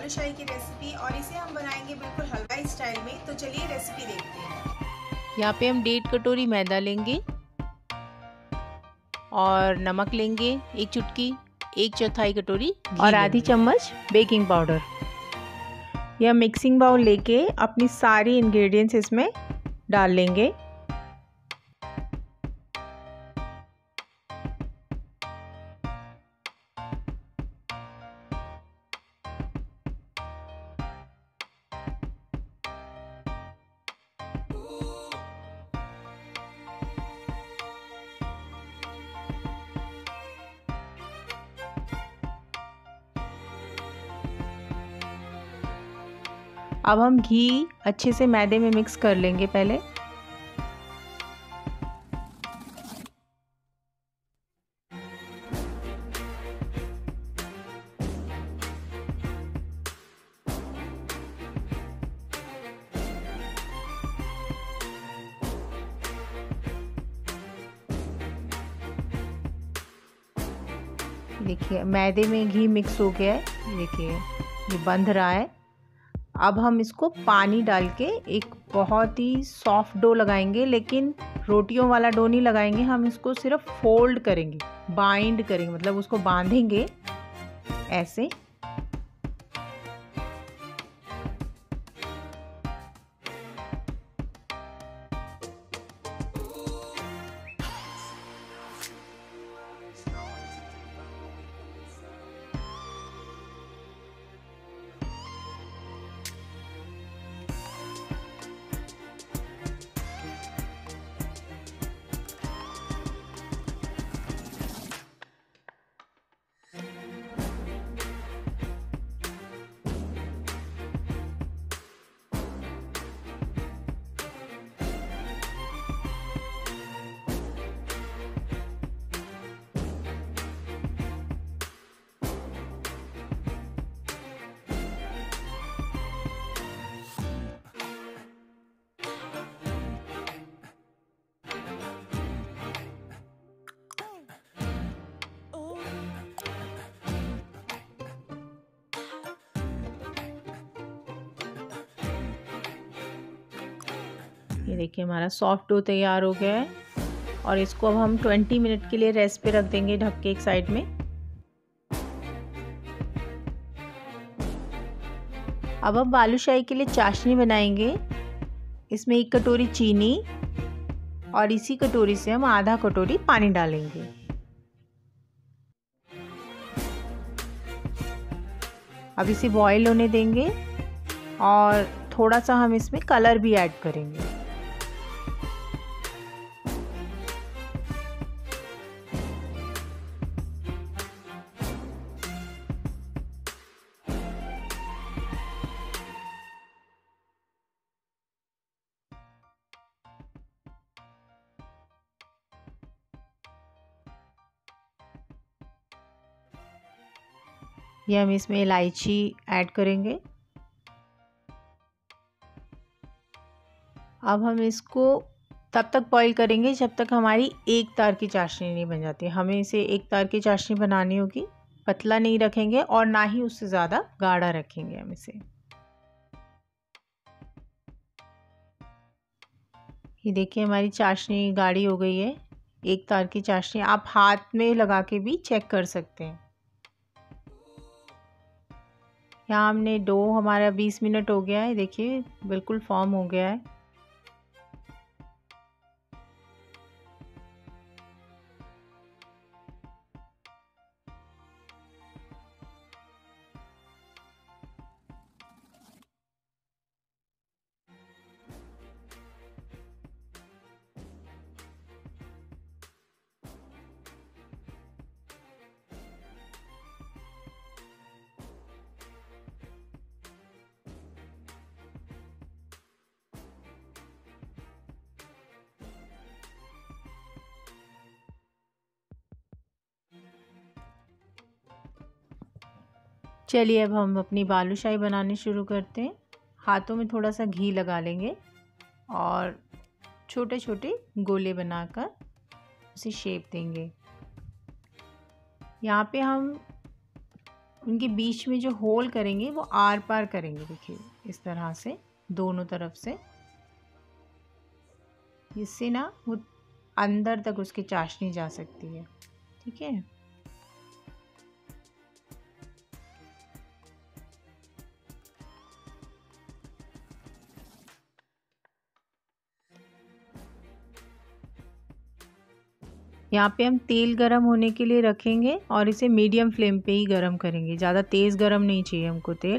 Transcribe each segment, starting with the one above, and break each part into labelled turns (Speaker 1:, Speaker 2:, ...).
Speaker 1: बालूशाही की रेसिपी और इसे हम बनाएंगे बिल्कुल हलवाई स्टाइल में। तो चलिए रेसिपी देखते हैं।
Speaker 2: यहाँ पे हम 1.5 कटोरी मैदा लेंगे और नमक लेंगे 1 चुटकी, 1/4 कटोरी और आधी चम्मच बेकिंग पाउडर। यह मिक्सिंग बाउल लेके अपनी सारी इंग्रेडिएंट्स इसमें डाल लेंगे। अब हम घी अच्छे से मैदे में मिक्स कर लेंगे पहले। देखिए मैदे में घी मिक्स हो गया है, देखिए ये बंध रहा है। अब हम इसको पानी डाल के एक बहुत ही सॉफ्ट डो लगाएंगे, लेकिन रोटियों वाला डो नहीं लगाएंगे, हम इसको सिर्फ फोल्ड करेंगे, बाइंड करेंगे, मतलब उसको बांधेंगे ऐसे। ये देखिए हमारा सॉफ्ट डो तैयार हो गया है और इसको अब हम 20 मिनट के लिए रेस्ट पे रख देंगे ढक के एक साइड में। अब हम बालूशाही के लिए चाशनी बनाएंगे। इसमें 1 कटोरी चीनी और इसी कटोरी से हम आधा कटोरी पानी डालेंगे। अब इसे बॉईल होने देंगे और थोड़ा सा हम इसमें कलर भी ऐड करेंगे। ये हम इसमें इलायची ऐड करेंगे। अब हम इसको तब तक बॉईल करेंगे जब तक हमारी एक तार की चाशनी नहीं बन जाती। हमें इसे एक तार की चाशनी बनानी होगी, पतला नहीं रखेंगे और ना ही उससे ज़्यादा गाढ़ा रखेंगे हम इसे। ये देखिए हमारी चाशनी गाढ़ी हो गई है, एक तार की चाशनी। आप हाथ में लगा के भी चेक कर सकते हैं। यहाँ हमने डो हमारा 20 मिनट हो गया है, देखिए बिल्कुल फॉर्म हो गया है। चलिए अब हम अपनी बालूशाही बनाने शुरू करते हैं। हाथों में थोड़ा सा घी लगा लेंगे और छोटे छोटे गोले बनाकर उसे शेप देंगे। यहाँ पे हम उनके बीच में जो होल करेंगे वो आर पार करेंगे, देखिए इस तरह से दोनों तरफ से, इससे ना वो अंदर तक उसकी चाशनी जा सकती है। ठीक है, यहाँ पे हम तेल गरम होने के लिए रखेंगे और इसे मीडियम फ्लेम पे ही गरम करेंगे, ज़्यादा तेज़ गरम नहीं चाहिए हमको तेल।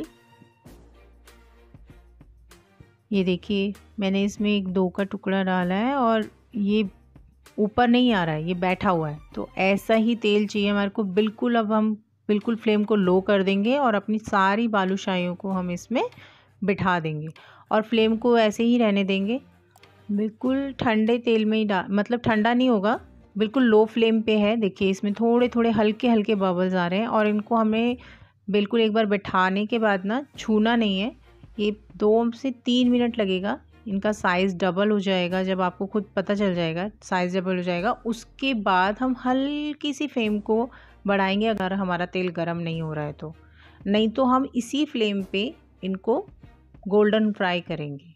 Speaker 2: ये देखिए मैंने इसमें एक 2 का टुकड़ा डाला है और ये ऊपर नहीं आ रहा है, ये बैठा हुआ है। तो ऐसा ही तेल चाहिए हमारे को बिल्कुल। अब हम बिल्कुल फ्लेम को लो कर देंगे और अपनी सारी बालूशाहियों को हम इसमें बिठा देंगे और फ्लेम को ऐसे ही रहने देंगे। बिल्कुल ठंडे तेल में ही मतलब ठंडा नहीं होगा, बिल्कुल लो फ्लेम पे है। देखिए इसमें थोड़े थोड़े हल्के हल्के बबल्स आ रहे हैं और इनको हमें बिल्कुल एक बार बिठाने के बाद ना छूना नहीं है। ये 2 से 3 मिनट लगेगा, इनका साइज़ डबल हो जाएगा। जब आपको खुद पता चल जाएगा साइज़ डबल हो जाएगा, उसके बाद हम हल्की सी फ्लेम को बढ़ाएंगे अगर हमारा तेल गर्म नहीं हो रहा है तो, नहीं तो हम इसी फ्लेम पे इनको गोल्डन फ्राई करेंगे।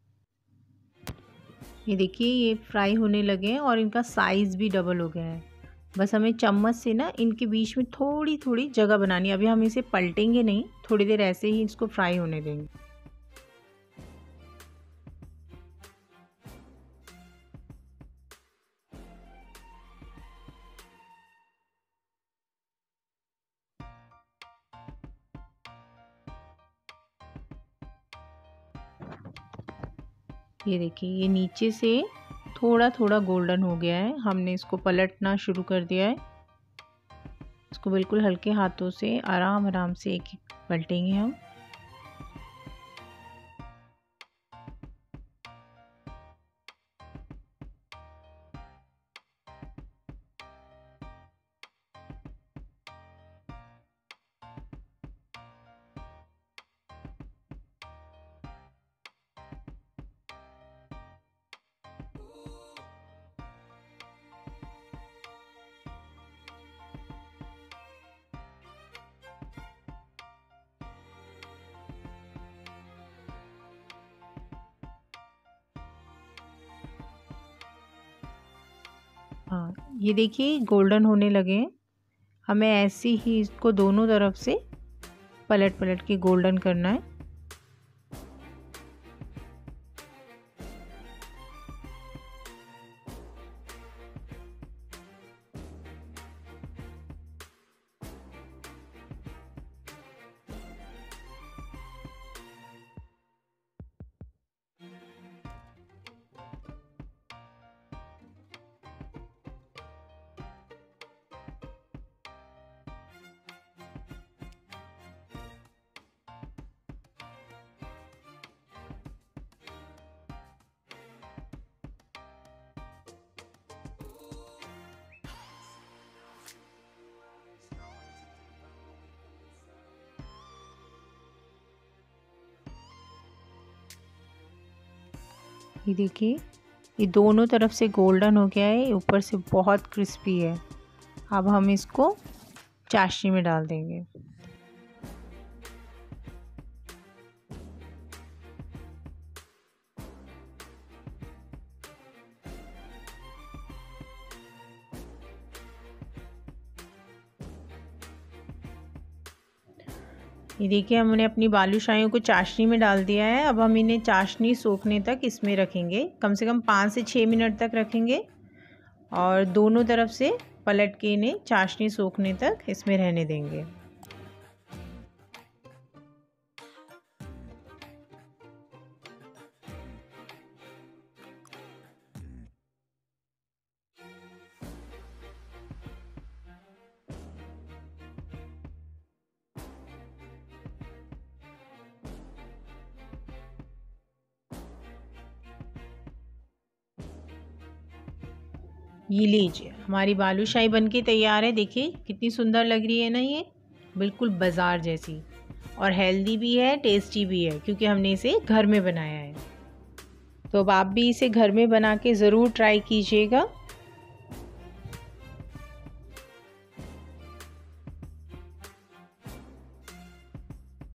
Speaker 2: ये देखिए ये फ्राई होने लगे हैं और इनका साइज़ भी डबल हो गया है। बस हमें चम्मच से ना इनके बीच में थोड़ी थोड़ी जगह बनानी है। अभी हम इसे पलटेंगे नहीं, थोड़ी देर ऐसे ही इसको फ्राई होने देंगे। ये देखिए ये नीचे से थोड़ा थोड़ा गोल्डन हो गया है, हमने इसको पलटना शुरू कर दिया है। इसको बिल्कुल हल्के हाथों से आराम आराम से एक एक पलटेंगे हम। हाँ ये देखिए गोल्डन होने लगे हैं। हमें ऐसे ही इसको दोनों तरफ से पलट पलट के गोल्डन करना है। ये देखिए ये दोनों तरफ से गोल्डन हो गया है, ऊपर से बहुत क्रिस्पी है। अब हम इसको चाशनी में डाल देंगे। ये देखिए हमने अपनी बालूशाहियों को चाशनी में डाल दिया है। अब हम इन्हें चाशनी सोखने तक इसमें रखेंगे, कम से कम 5 से 6 मिनट तक रखेंगे और दोनों तरफ से पलट के इन्हें चाशनी सोखने तक इसमें रहने देंगे। ये लीजिए हमारी बालूशाही बनके तैयार है। देखिए कितनी सुंदर लग रही है ना, ये बिल्कुल बाज़ार जैसी, और हेल्दी भी है, टेस्टी भी है, क्योंकि हमने इसे घर में बनाया है। तो अब आप भी इसे घर में बना के ज़रूर ट्राई कीजिएगा।